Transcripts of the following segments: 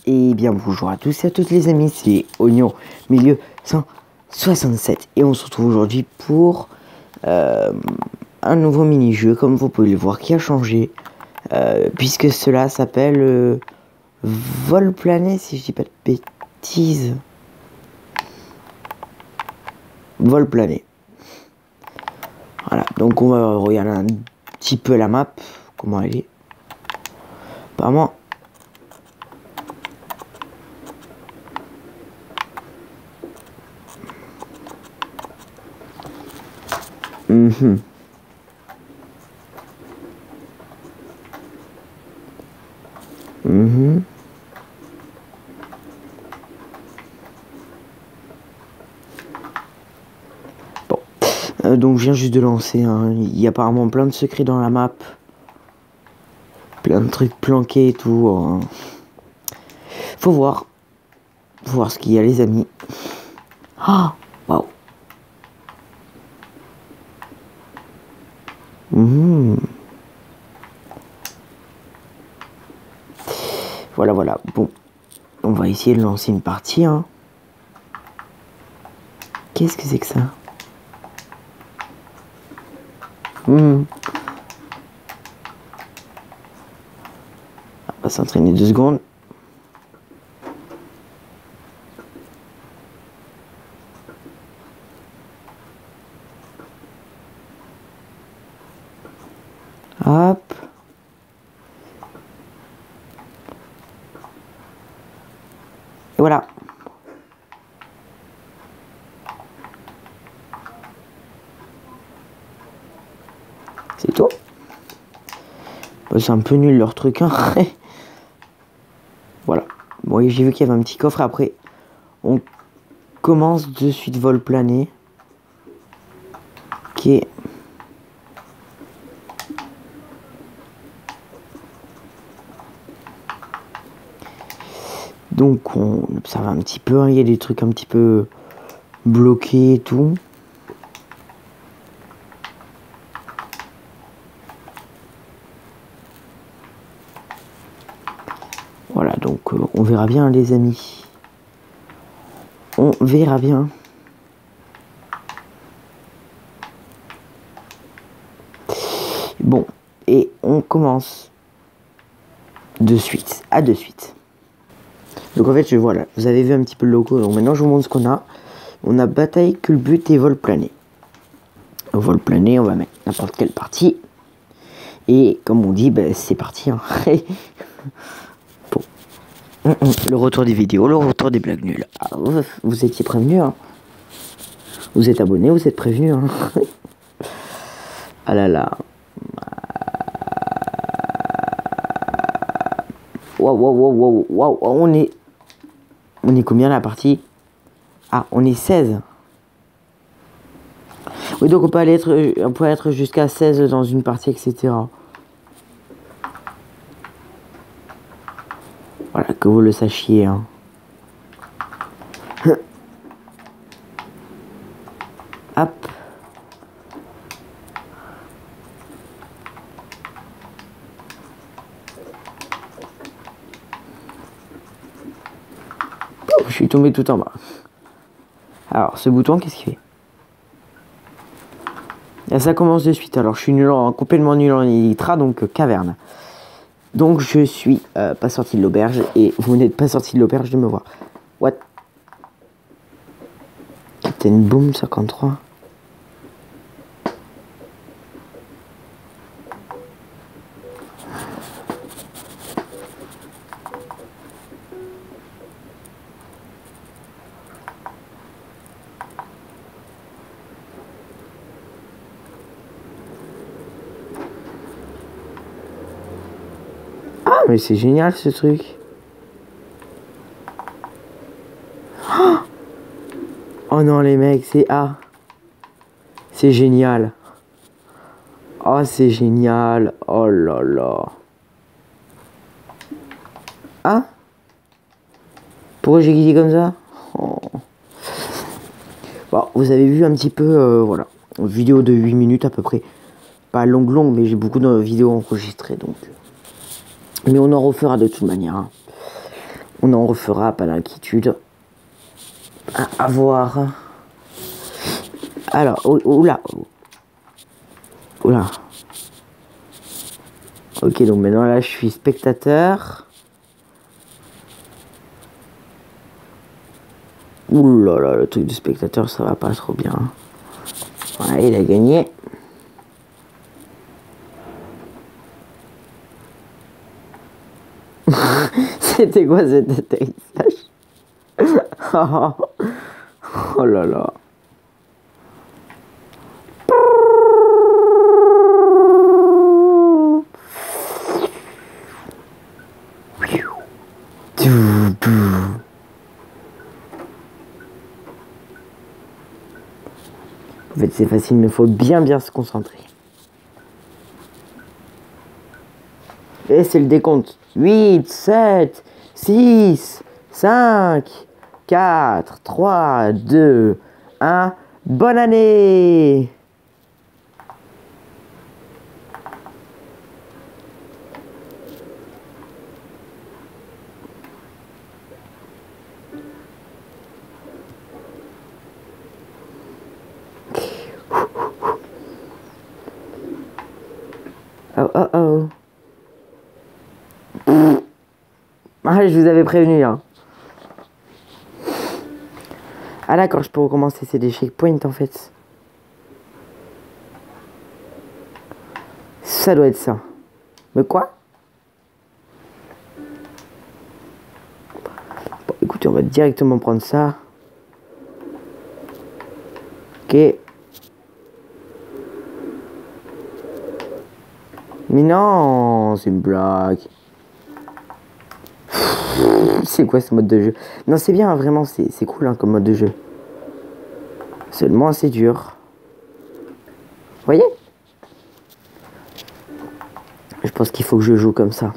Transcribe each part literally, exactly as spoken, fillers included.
Et bien bonjour à tous et à toutes les amis, c'est Oignon Milieu cent soixante-sept et on se retrouve aujourd'hui pour euh, un nouveau mini-jeu, comme vous pouvez le voir, qui a changé, euh, puisque cela s'appelle euh, Vol plané, si je dis pas de bêtises. Vol plané. Voilà, donc on va regarder un petit peu la map, comment elle est. Apparemment, mhm. Mhm. Bon, euh, donc je viens juste de lancer, hein. Il y a apparemment plein de secrets dans la map, plein de trucs planqués et tout, hein. Faut voir, faut voir ce qu'il y a les amis. Ah, waouh. Mmh. Voilà, voilà. Bon, on va essayer de lancer une partie, hein. Qu'est-ce que c'est que ça? Mmh. On va s'entraîner deux secondes. Hop. Et voilà. C'est tout. Bah, c'est un peu nul leur truc, hein. Voilà. Bon, j'ai vu qu'il y avait un petit coffre. Après, on commence de suite vol plané. Qui est... Donc on observe un petit peu, hein. Il y a des trucs un petit peu bloqués et tout. Voilà, donc euh, on verra bien les amis. On verra bien. Bon, et on commence de suite, à de suite. Donc en fait, je voilà, vous avez vu un petit peu le logo, donc maintenant je vous montre ce qu'on a. On a bataille, culbute et vol plané. Au vol plané, on va mettre n'importe quelle partie. Et comme on dit, ben, c'est parti, hein. Bon. Le retour des vidéos, le retour des blagues nulles. Ah, vous, vous étiez prévenus, hein. Vous êtes abonnés, vous êtes prévenus, hein. Ah là là. Waouh, waouh, waouh, waouh, waouh, on est... On est combien la partie? Ah, on est seize. Oui, donc on peut aller être, on peut être jusqu'à seize dans une partie, et cetera. Voilà, que vous le sachiez, hein. Hop. Je suis tombé tout en bas. Alors, ce bouton, qu'est-ce qu'il fait? Là, ça commence de suite. Alors, je suis nul en, complètement nul en Elytra, donc euh, caverne. Donc, je suis euh, pas sorti de l'auberge et vous n'êtes pas sorti de l'auberge de me voir. What? Captain Boom cinquante-trois. Ah, mais c'est génial ce truc. Oh, oh non, les mecs, c'est A. C'est génial. Oh, c'est génial. Oh là là. Ah? Pourquoi j'ai guidé comme ça? Oh. Bon, vous avez vu un petit peu, euh, voilà. Une vidéo de huit minutes à peu près. Pas longue, longue, mais j'ai beaucoup de vidéos enregistrées, donc... Mais on en refera de toute manière, hein. On en refera, pas d'inquiétude. À, à voir. Alors, oh, oula. Oula. Ok, donc maintenant là, je suis spectateur. Ouh là là, le truc du spectateur, ça va pas trop bien. Ouais, il a gagné. C'était quoi cet atterrissage? Oh là là. En fait, c'est facile, mais il faut bien bien se concentrer. Et c'est le décompte. huit, sept, six, cinq, quatre, trois, deux, un. Bonne année! Oh oh oh. Ah, je vous avais prévenu, hein. Ah d'accord, je peux recommencer, c'est des checkpoints en fait. Ça doit être ça. Mais quoi? Bon, écoutez, on va directement prendre ça. Ok. Mais non, c'est une blague. C'est quoi ce mode de jeu? Non, c'est bien, vraiment, c'est cool hein, comme mode de jeu. Seulement c'est dur. Vous voyez? Je pense qu'il faut que je joue comme ça.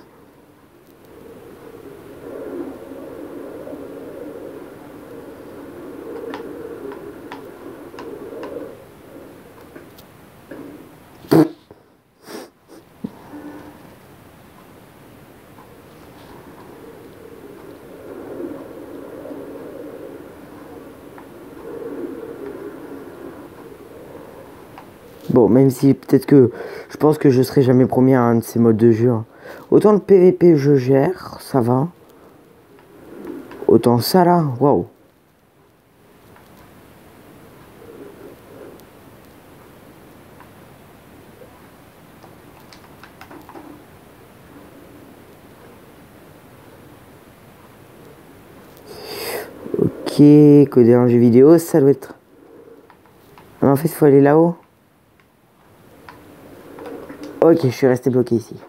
Bon, même si peut-être que je pense que je serai jamais premier à un de ces modes de jeu. Hein. Autant le P V P je gère, ça va. Autant ça là, waouh. Ok, coder un jeu vidéo, ça doit être... Ah, en fait, il faut aller là-haut. Ok, je suis resté bloqué ici.